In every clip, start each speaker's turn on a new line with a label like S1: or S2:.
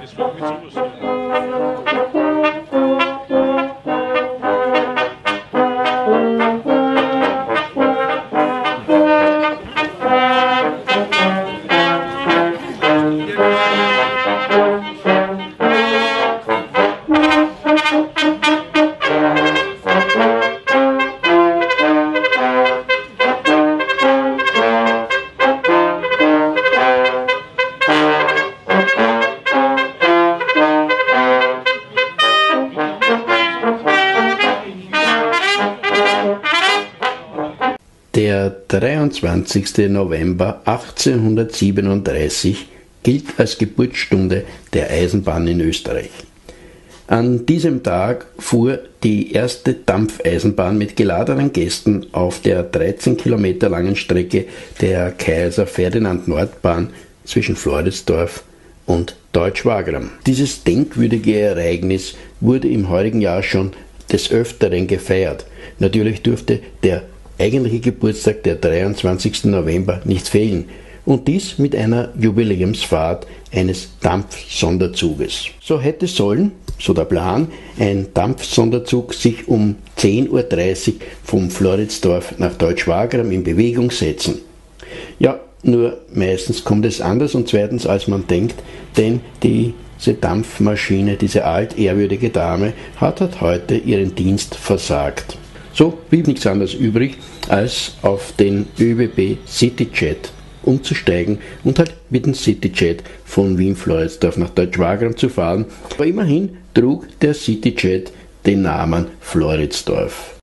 S1: Der 23. November 1837 gilt als Geburtsstunde der Eisenbahn in Österreich. An diesem Tag fuhr die erste Dampfeisenbahn mit geladenen Gästen auf der 13 Kilometer langen Strecke der Kaiser Ferdinand Nordbahn zwischen Floridsdorf und Deutsch-Wagram. Dieses denkwürdige Ereignis wurde im heurigen Jahr schon des Öfteren gefeiert. Natürlich durfte der eigentliche Geburtstag, der 23. November, nicht fehlen. Und dies mit einer Jubiläumsfahrt eines Dampfsonderzuges. So hätte sollen, so der Plan, ein Dampfsonderzug sich um 10:30 Uhr vom Floridsdorf nach Deutsch-Wagram in Bewegung setzen. Ja, nur meistens kommt es anders und zweitens als man denkt, denn diese Dampfmaschine, diese altehrwürdige Dame, hat heute ihren Dienst versagt. So blieb nichts anderes übrig, als auf den ÖBB Cityjet umzusteigen und halt mit dem Cityjet von Wien-Floridsdorf nach Deutsch-Wagram zu fahren. Aber immerhin trug der Cityjet den Namen Floridsdorf.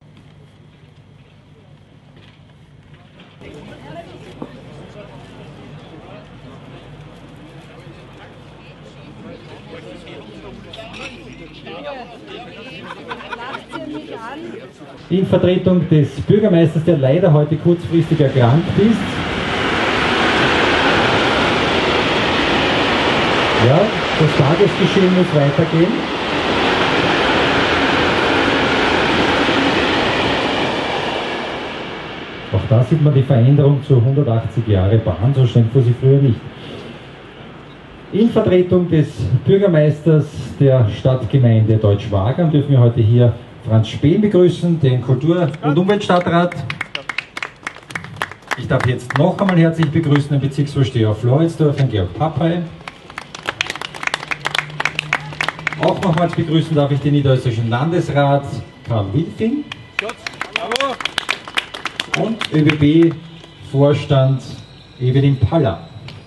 S2: In Vertretung des Bürgermeisters, der leider heute kurzfristig erkrankt ist. Ja, das Tagesgeschehen muss weitergehen. Auch da sieht man die Veränderung zu 180 Jahre Bahn, so schnell fuhr sie früher nicht. In Vertretung des Bürgermeisters der Stadtgemeinde Deutsch-Wagram dürfen wir heute hier Franz Spehn begrüßen, den Kultur- und Umweltstadtrat. Ich darf jetzt noch einmal herzlich begrüßen den Bezirksvorsteher Floridsdorf, Herrn Georg Pappay. Auch nochmals begrüßen darf ich den niederösterreichischen Landesrat Karl Wilfing und ÖBB-Vorstand Evelyn Paller.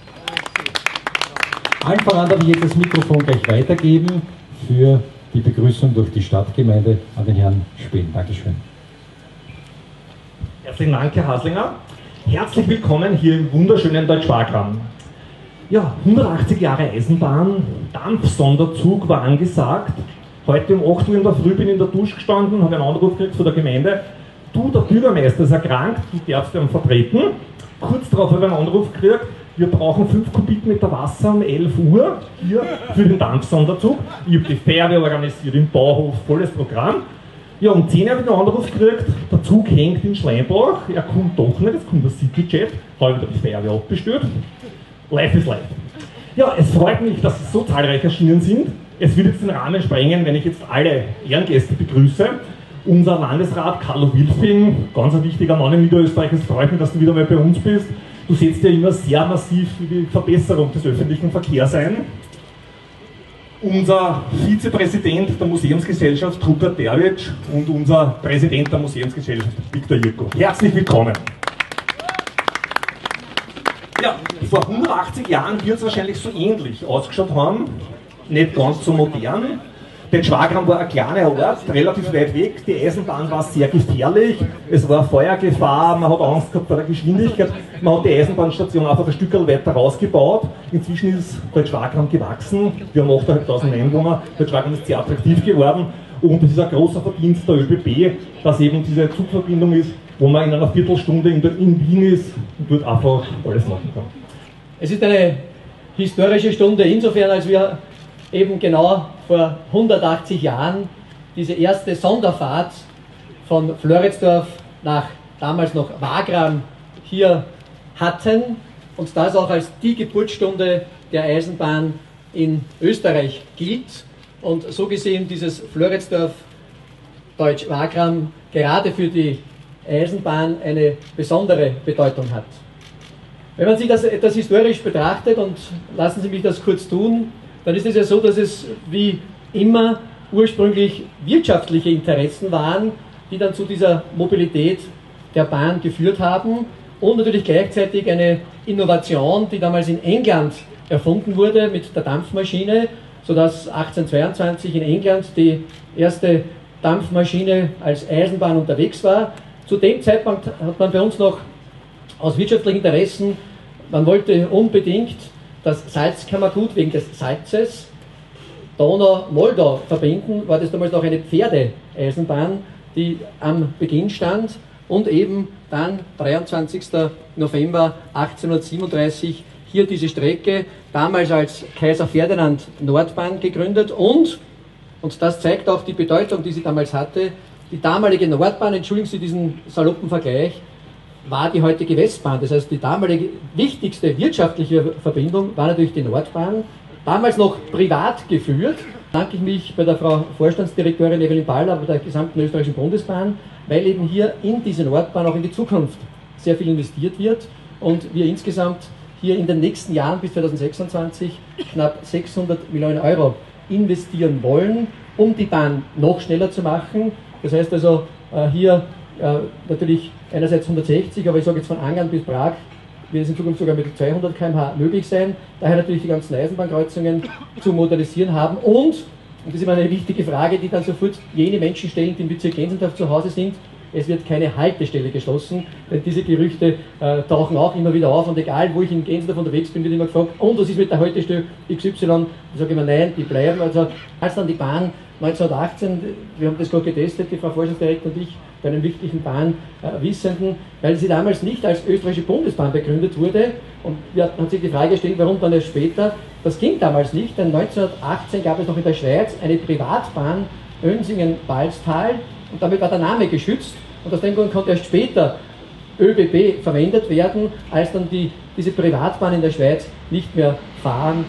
S2: Allen voran darf ich jetzt das Mikrofon gleich weitergeben für die Begrüßung durch die Stadtgemeinde an den Herrn Spehn. Dankeschön.
S3: Herzlichen Dank, Herr Haslinger. Herzlich willkommen hier im wunderschönen Deutsch-Wagram. Ja, 180 Jahre Eisenbahn, Dampfsonderzug war angesagt. Heute um 8 Uhr in der Früh bin ich in der Dusche gestanden, habe einen Anruf gekriegt von der Gemeinde. Du, der Bürgermeister ist erkrankt, du darfst ihn vertreten. Kurz darauf habe ich einen Anruf gekriegt, wir brauchen 5 Kubikmeter Wasser um 11 Uhr hier für den Dampfsonderzug. Ich habe die Fähre organisiert im Bauhof, volles Programm. Ja, um 10 Uhr habe ich einen Anruf gekriegt, der Zug hängt in Schleimbach, er kommt doch nicht, es kommt der Cityjet, habe ich die Fähre abbestellt. Life is life. Ja, es freut mich, dass Sie so zahlreich erschienen sind. Es wird jetzt den Rahmen sprengen, wenn ich jetzt alle Ehrengäste begrüße. Unser Landesrat Carlo Wilfing, ganz ein wichtiger Mann in Niederösterreich, es freut mich, dass du wieder mal bei uns bist. Du setzt ja immer sehr massiv für die Verbesserung des öffentlichen Verkehrs ein. Unser Vizepräsident der Museumsgesellschaft Rupert Derwitsch und unser Präsident der Museumsgesellschaft Viktor Jirko. Herzlich willkommen. Ja, vor 180 Jahren wird es wahrscheinlich so ähnlich ausgeschaut haben, nicht ganz so modern. Denn Schwagram war ein kleiner Ort, relativ weit weg, die Eisenbahn war sehr gefährlich, es war Feuergefahr, man hat Angst gehabt vor der Geschwindigkeit, man hat die Eisenbahnstation einfach ein Stück weiter rausgebaut. Inzwischen ist Schwagram gewachsen, wir haben 8.500 Einwohner, Schwagram ist sehr attraktiv geworden und es ist ein großer Verdienst der ÖBB, dass eben diese Zugverbindung ist, wo man in einer Viertelstunde in Wien ist und dort einfach alles machen kann.
S4: Es ist eine historische Stunde insofern, als wir eben genau vor 180 Jahren diese erste Sonderfahrt von Floridsdorf nach damals noch Wagram hier hatten und das auch als die Geburtsstunde der Eisenbahn in Österreich gilt und so gesehen dieses Floridsdorf Deutsch-Wagram gerade für die Eisenbahn eine besondere Bedeutung hat. Wenn man sich das etwas historisch betrachtet, und lassen Sie mich das kurz tun, dann ist es ja so, dass es wie immer ursprünglich wirtschaftliche Interessen waren, die dann zu dieser Mobilität der Bahn geführt haben und natürlich gleichzeitig eine Innovation, die damals in England erfunden wurde mit der Dampfmaschine, sodass 1822 in England die erste Dampfmaschine als Eisenbahn unterwegs war. Zu dem Zeitpunkt hat man bei uns noch aus wirtschaftlichen Interessen, man wollte unbedingt das Salzkammergut wegen des Salzes Donau-Moldau verbinden, war das damals noch eine Pferdeeisenbahn, die am Beginn stand und eben dann 23. November 1837 hier diese Strecke, damals als Kaiser Ferdinand Nordbahn gegründet und das zeigt auch die Bedeutung, die sie damals hatte, die damalige Nordbahn, entschuldigen Sie diesen saloppen Vergleich, war die heutige Westbahn. Das heißt, die damalige wichtigste wirtschaftliche Verbindung war natürlich die Nordbahn, damals noch privat geführt. Danke ich mich bei der Frau Vorstandsdirektorin Evelyn Baller, bei der gesamten österreichischen Bundesbahn, weil eben hier in diese Nordbahn auch in die Zukunft sehr viel investiert wird und wir insgesamt hier in den nächsten Jahren bis 2026 knapp 600 Millionen Euro investieren wollen, um die Bahn noch schneller zu machen. Das heißt also hier natürlich einerseits 160, aber ich sage jetzt von Angern bis Prag, wird es in Zukunft sogar mit 200 km/h möglich sein. Daher natürlich die ganzen Eisenbahnkreuzungen zu modernisieren haben und das ist immer eine wichtige Frage, die dann sofort jene Menschen stellen, die im Bezirk Gensendorf zu Hause sind, es wird keine Haltestelle geschlossen, denn diese Gerüchte tauchen auch immer wieder auf und egal wo ich in Gensendorf unterwegs bin, wird immer gefragt, und was ist mit der Haltestelle XY? Ich sage immer nein, die bleiben. Also als dann die Bahn 1918, wir haben das gerade getestet, die Frau Vorstandsdirektorin und ich, bei einem wichtigen Bahnwissenden, weil sie damals nicht als österreichische Bundesbahn begründet wurde und hat sich die Frage gestellt, warum dann erst später. Das ging damals nicht, denn 1918 gab es noch in der Schweiz eine Privatbahn Önsingen-Balztal und damit war der Name geschützt und aus dem Grund konnte erst später ÖBB verwendet werden, als dann diese Privatbahn in der Schweiz nicht mehr fahren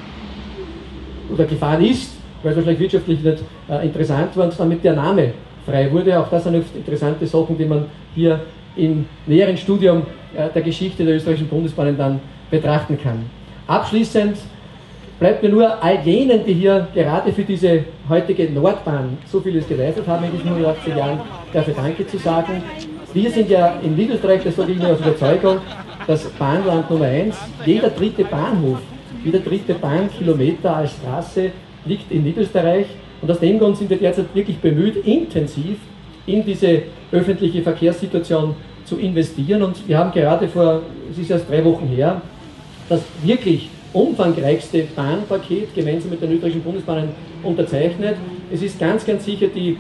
S4: oder gefahren ist, weil es wahrscheinlich wirtschaftlich nicht interessant war und damit der Name frei wurde. Auch das sind oft interessante Sachen, die man hier im näheren Studium der Geschichte der österreichischen Bundesbahnen dann betrachten kann. Abschließend bleibt mir nur all jenen, die hier gerade für diese heutige Nordbahn so vieles geleistet haben in diesen 180 Jahren, dafür Danke zu sagen. Wir sind ja in Niederösterreich, das sage ich Ihnen aus Überzeugung, das Bahnland Nummer 1. Jeder dritte Bahnhof, jeder dritte Bahnkilometer als Straße liegt in Niederösterreich. Und aus dem Grund sind wir derzeit wirklich bemüht, intensiv in diese öffentliche Verkehrssituation zu investieren. Und wir haben gerade es ist erst 3 Wochen her, das wirklich umfangreichste Bahnpaket gemeinsam mit den österreichischen Bundesbahnen unterzeichnet. Es ist ganz, ganz sicher die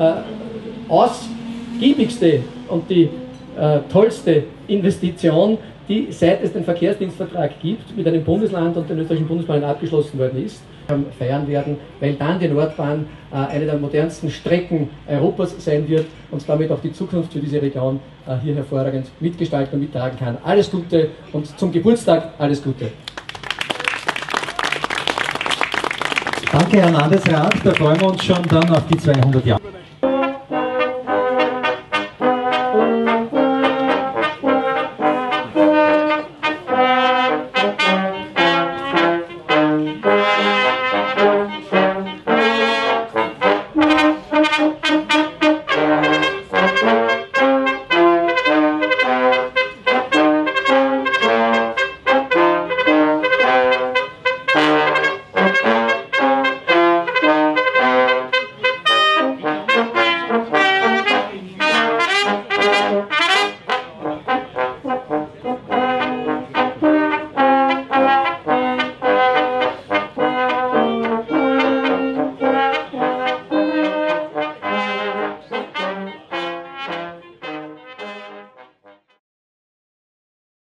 S4: ausgiebigste und die tollste Investition, die seit es den Verkehrsdienstvertrag gibt, mit einem Bundesland und den österreichischen Bundesbahnen abgeschlossen worden ist, feiern werden, weil dann die Nordbahn eine der modernsten Strecken Europas sein wird und damit auch die Zukunft für diese Region hier hervorragend mitgestalten und mittragen kann. Alles Gute und zum Geburtstag alles Gute.
S2: Danke, Herr Landesrat, da freuen wir uns schon dann auf die 200 Jahre.